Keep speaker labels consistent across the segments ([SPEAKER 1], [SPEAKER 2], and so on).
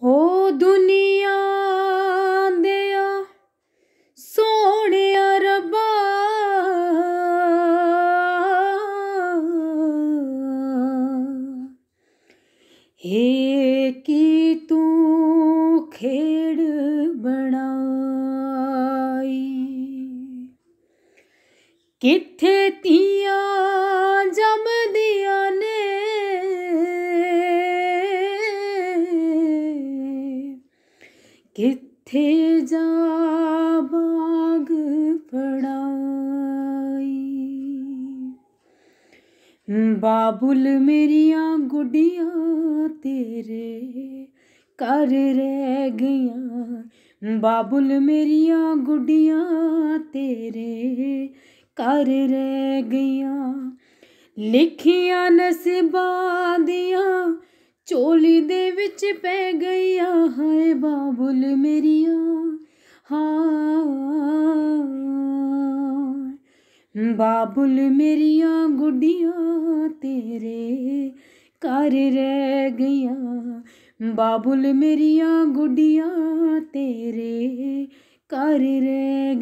[SPEAKER 1] हो दुनिया दिया सोहणिया रब्बा, हे की तू खेड़ बनाई, किथे तियां जमदियां ने, किथे जा बाग पढ़ाई। बाबुल मेरिया गुड्डियां तेरे घर रह गईयां, बाबुल मेरिया गुड्डियां तेरे घर रह गईयां, लिखियां नसीबां दियां झोली दे विच पै गईयां, हाय बाबुल मेरिया हाँ। बाबुल मेरिया गुड्डियां तेरे घर रह गईयां, बाबुल मेरिया गुड्डियां तेरे घर रह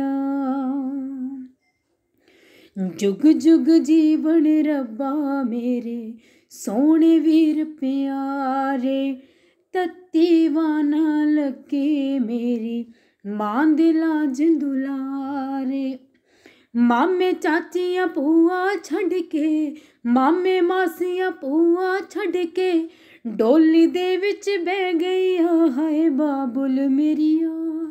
[SPEAKER 1] गईयां। जुग जुग जीवन रब्बा मेरे सोहणे वीर प्यारे, तत्ती वाना लगे मेरी मां दे लाज दुलारे। मामे चाचियां भूआ छड़ के, मामे मासियां भूआ छड़ के, डोली दे विच बह गईयां, हाय बाबुल मेरिया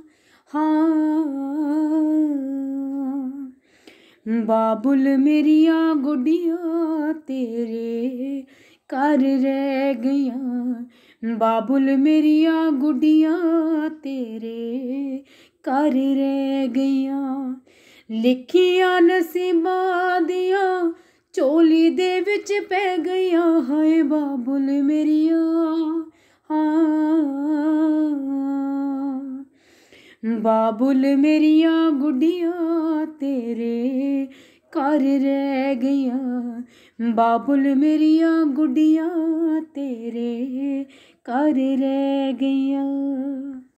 [SPEAKER 1] हाँ। बाबुल मेरिया गुड्डियां तेरे घर रह गईयां, बाबुल मेरिया गुड्डियां तेरे घर रह गईयां, लिखियां नसीबां दियां झोली दे विच पै गईयां, हाय बाबुल मेरिया हाँ। बाबुल मेरिया गुड्डियां तेरे घर रह गईयां, बाबुल मेरिया गुड्डियां तेरे घर रह गईयां।